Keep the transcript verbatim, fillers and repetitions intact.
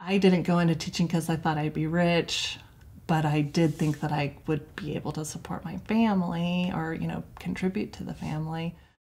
I didn't go into teaching because I thought I'd be rich, but I did think that I would be able to support my family or, you know, contribute to the family.